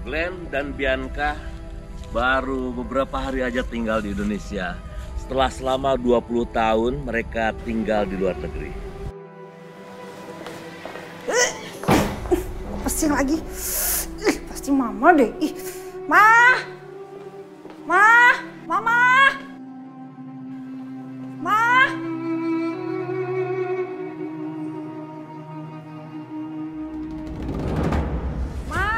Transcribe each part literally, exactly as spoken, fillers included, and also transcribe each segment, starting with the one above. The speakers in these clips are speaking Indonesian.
Glenn dan Bianca baru beberapa hari aja tinggal di Indonesia. Setelah selama dua puluh tahun mereka tinggal di luar negeri. Pusing lagi. Ih, pasti mama deh. Ih, Ma. Ma, Mama. Ma. Ma.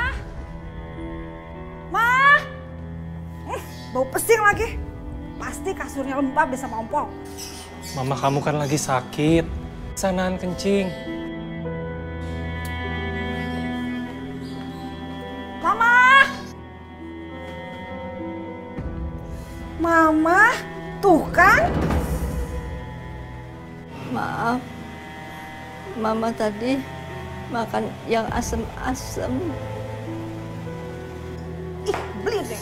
Ma. Eh, bau pesing lagi. Pasti kasurnya lembab deh sama ompong. Mama kamu kan lagi sakit. Sanaan kencing. Mama. Mama, tuh kan? Maaf, Mama tadi makan yang asem-asem. Ih, beli deh.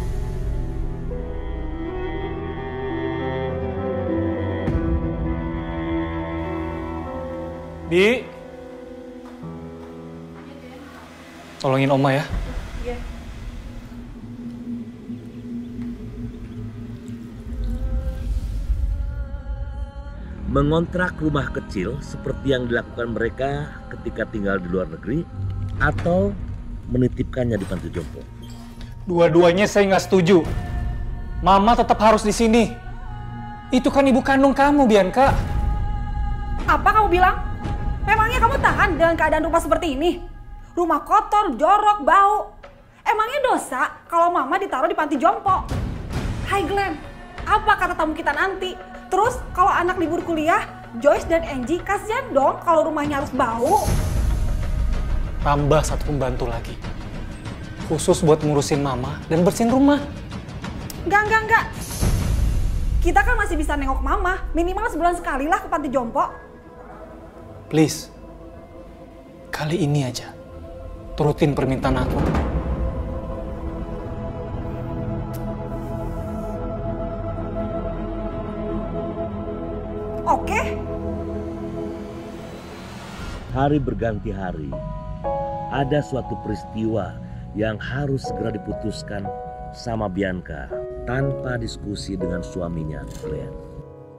Bi, tolongin Oma ya. Iya. Mengontrak rumah kecil seperti yang dilakukan mereka ketika tinggal di luar negeri atau menitipkannya di panti jompo. Dua-duanya saya nggak setuju. Mama tetap harus di sini. Itu kan ibu kandung kamu, Bianca. Apa kamu bilang? Memangnya kamu tahan dengan keadaan rumah seperti ini? Rumah kotor, jorok, bau. Emangnya dosa kalau mama ditaruh di panti jompo? Hai Glenn, apa kata tamu kita nanti? Terus kalau anak libur kuliah, Joyce dan Angie kasihan dong kalau rumahnya harus bau. Tambah satu pembantu lagi. Khusus buat ngurusin mama dan bersihin rumah. Enggak, enggak, enggak. Kita kan masih bisa nengok mama, minimal sebulan sekali lah ke panti jompo. Please, kali ini aja turutin permintaan aku. Oke. Hari berganti hari, ada suatu peristiwa yang harus segera diputuskan sama Bianca tanpa diskusi dengan suaminya, Glenn.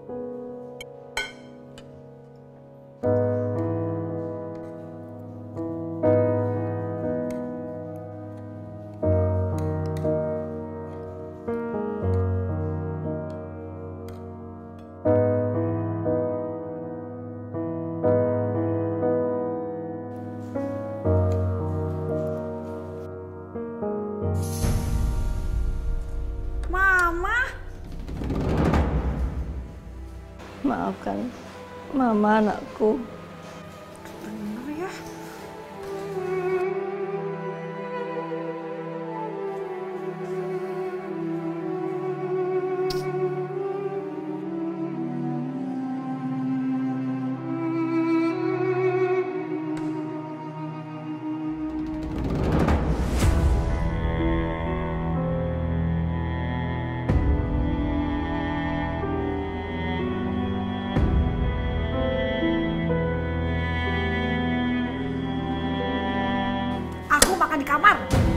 Mama. Maafkan Mama anakku. Bener ya. Aku makan di kamar.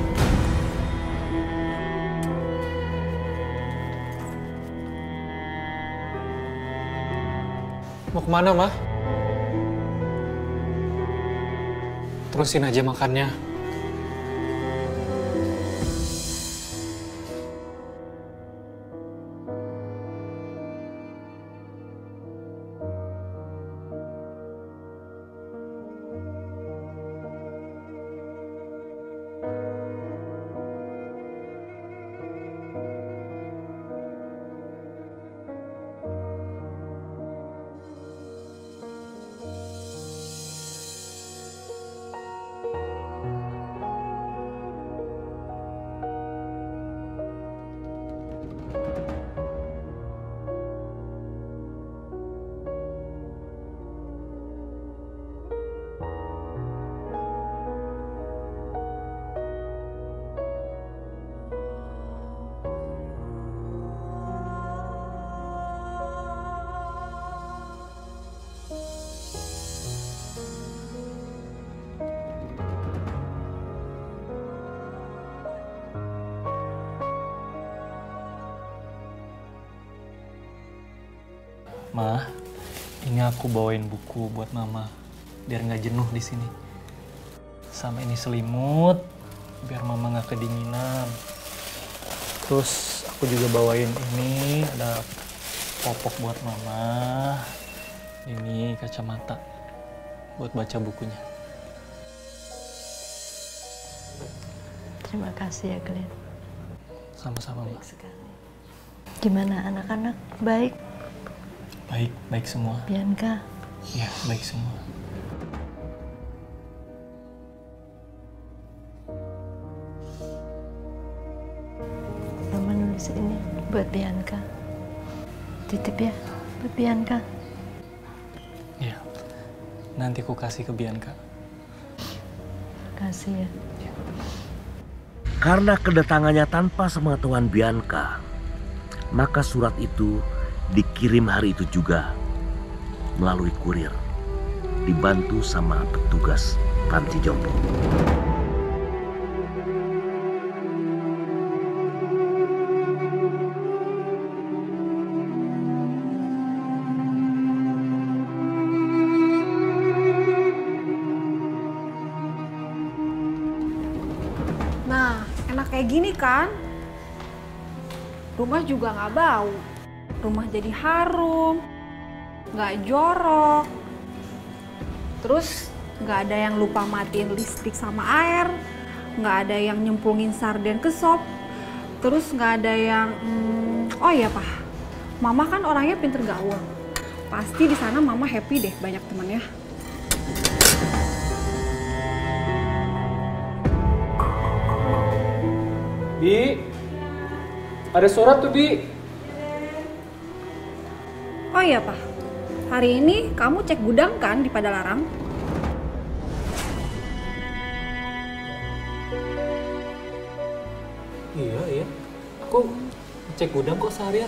Mau kemana, Ma? Terusin aja makannya. Ma, ini aku bawain buku buat Mama biar nggak jenuh di sini. Sama ini selimut biar Mama nggak kedinginan. Terus aku juga bawain ini, ada popok buat Mama. Ini kacamata buat baca bukunya. Terima kasih ya, Glenn. Sama-sama, Baik Ma. sekali. Gimana anak-anak? Baik? Baik, baik semua. Bianca? Ya, baik semua. Mama nulis ini buat Bianca. Titip ya, buat Bianca. Ya, nanti ku kasih ke Bianca. Kasih ya. Karena kedatangannya tanpa sepengetahuan Bianca, maka surat itu dikirim hari itu juga melalui kurir, dibantu sama petugas panti jompo. Nah, enak kayak gini kan? Rumah juga nggak bau. Rumah jadi harum, nggak jorok. Terus nggak ada yang lupa matiin listrik sama air, nggak ada yang nyemplungin sarden ke sop. Terus nggak ada yang, hmm, oh iya Pak, Mama kan orangnya pinter gaul. Pasti di sana Mama happy deh banyak temennya. Bi, ada surat tuh, Bi. Oh iya Pak, hari ini kamu cek gudang kan di Padalarang? Iya, iya. Aku cek gudang kok seharian.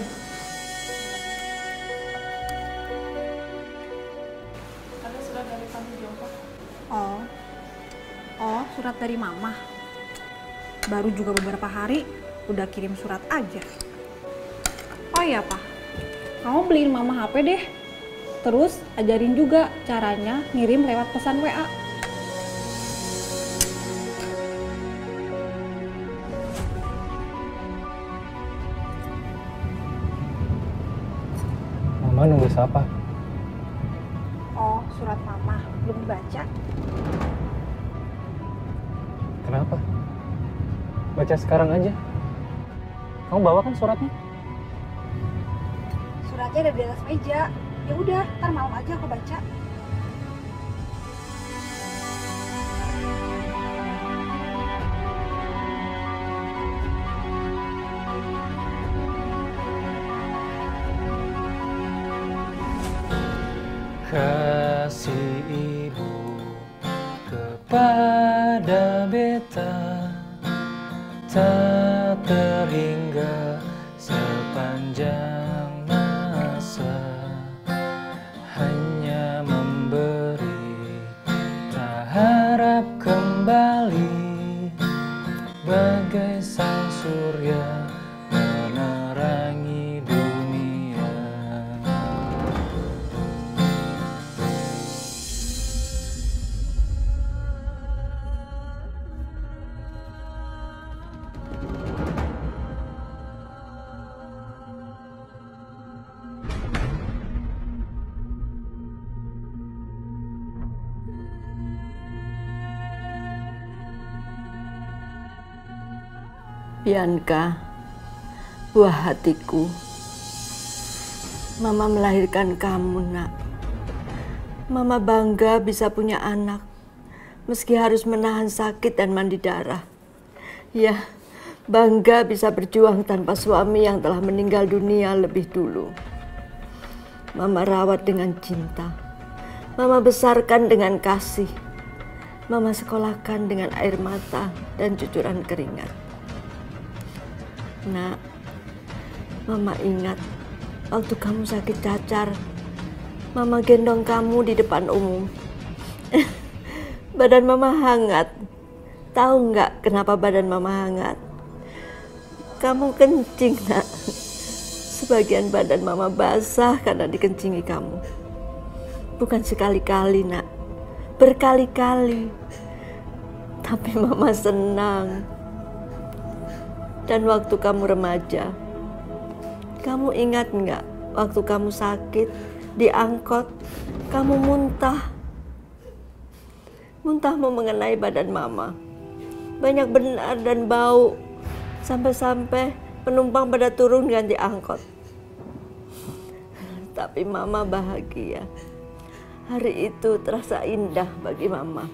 Ada surat dari panti jompo. Oh, oh surat dari Mama. Baru juga beberapa hari udah kirim surat aja. Oh iya Pak, kamu beliin Mama H P deh. Terus ajarin juga caranya ngirim lewat pesan W A. Mama nulis apa? Oh, surat Mama belum dibaca. Kenapa? Baca sekarang aja. Kamu bawa kan suratnya? Suratnya ada di atas meja. Ya udah, ntar malam aja aku baca. Kasih ibu kepada beta tak terhingga sepanjang masa, hanya memberi tak harap kembali, bagai sang surya menerangi dunia. Bianca, buah hatiku. Mama melahirkan kamu, nak. Mama bangga bisa punya anak, meski harus menahan sakit dan mandi darah. Ya, bangga bisa berjuang tanpa suami yang telah meninggal dunia lebih dulu. Mama rawat dengan cinta. Mama besarkan dengan kasih. Mama sekolahkan dengan air mata dan cucuran keringat. Nak, Mama ingat waktu kamu sakit cacar, Mama gendong kamu di depan umum. Badan Mama hangat. Tahu nggak kenapa badan Mama hangat? Kamu kencing, nak. Sebagian badan Mama basah karena dikencingi kamu. Bukan sekali-kali, Nak. Berkali-kali. Tapi Mama senang. Dan waktu kamu remaja, kamu ingat nggak waktu kamu sakit di angkot, kamu muntah. Muntahmu mengenai badan Mama. Banyak benar dan bau. Sampai-sampai penumpang pada turun ganti angkot. Tapi Mama bahagia. Hari itu terasa indah bagi Mama.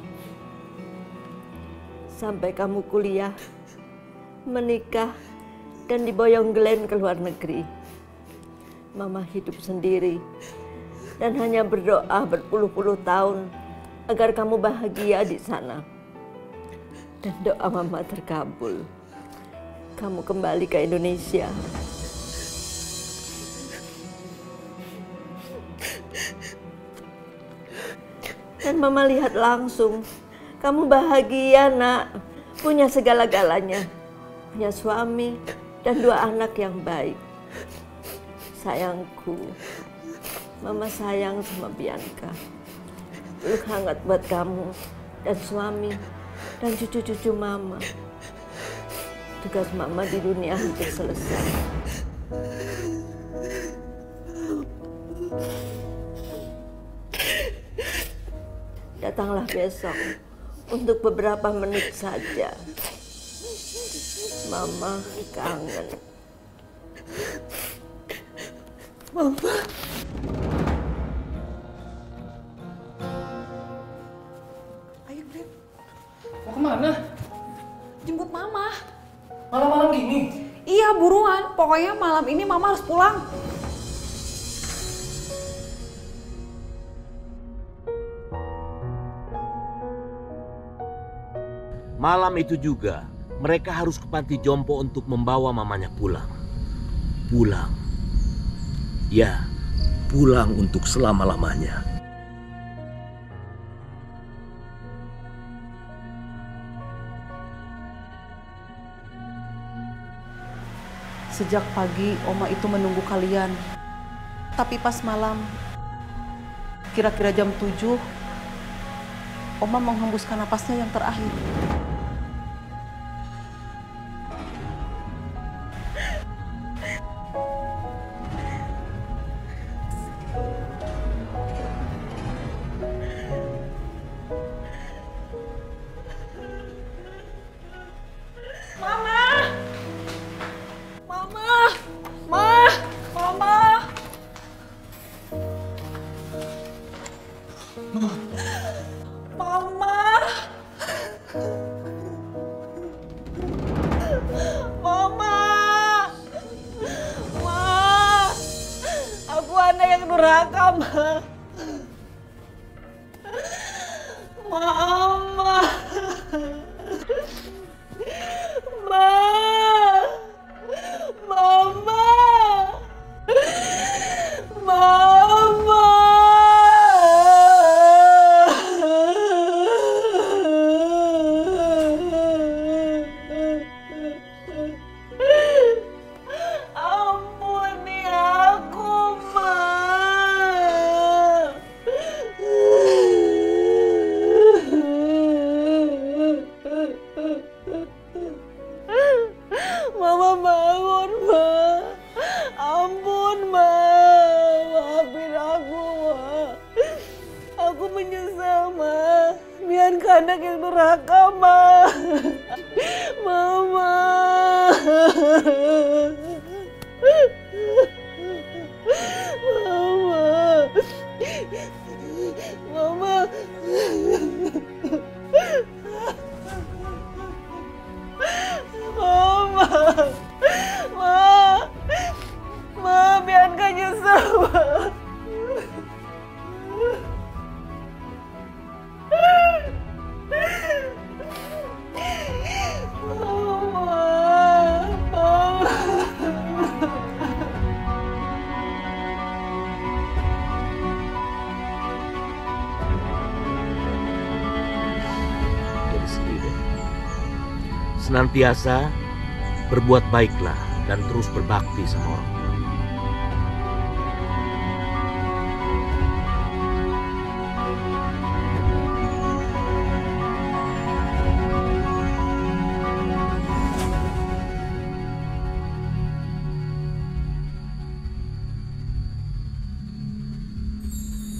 Sampai kamu kuliah, menikah, dan diboyong Glenn ke luar negeri. Mama hidup sendiri dan hanya berdoa berpuluh-puluh tahun agar kamu bahagia di sana. Dan doa Mama terkabul. Kamu kembali ke Indonesia. Dan Mama lihat langsung, kamu bahagia, Nak. Punya segala-galanya. Punya suami dan dua anak yang baik. Sayangku, Mama sayang sama Bianca. Peluk hangat buat kamu dan suami dan cucu-cucu Mama. Tugas Mama di dunia hampir selesai. Datanglah besok untuk beberapa menit saja. Mama kangen. Mama. Ayo, Glenn. Mau kemana? Jemput Mama. Malam-malam gini? Iya, buruan. Pokoknya malam ini Mama harus pulang. Malam itu juga, mereka harus ke panti jompo untuk membawa mamanya pulang. Pulang. Ya, pulang untuk selama-lamanya. Sejak pagi, Oma itu menunggu kalian. Tapi pas malam, kira-kira jam tujuh, Oma menghembuskan napasnya yang terakhir. durhaka, Ma. Mama. Ma. Mama. Mama. Ampuni aku, Ma. Mama bangun, Ma. Ampun, Ma. Maafin aku, Ma. Aku menyesal, Ma. Bianca anak yang durhaka, Ma. Mama. Mama. Mama. Mama. Ma. Ma, Bianca nyesel, Ma. Jadi sedih deh. Senantiasa berbuat baiklah dan terus berbakti sama orang tua.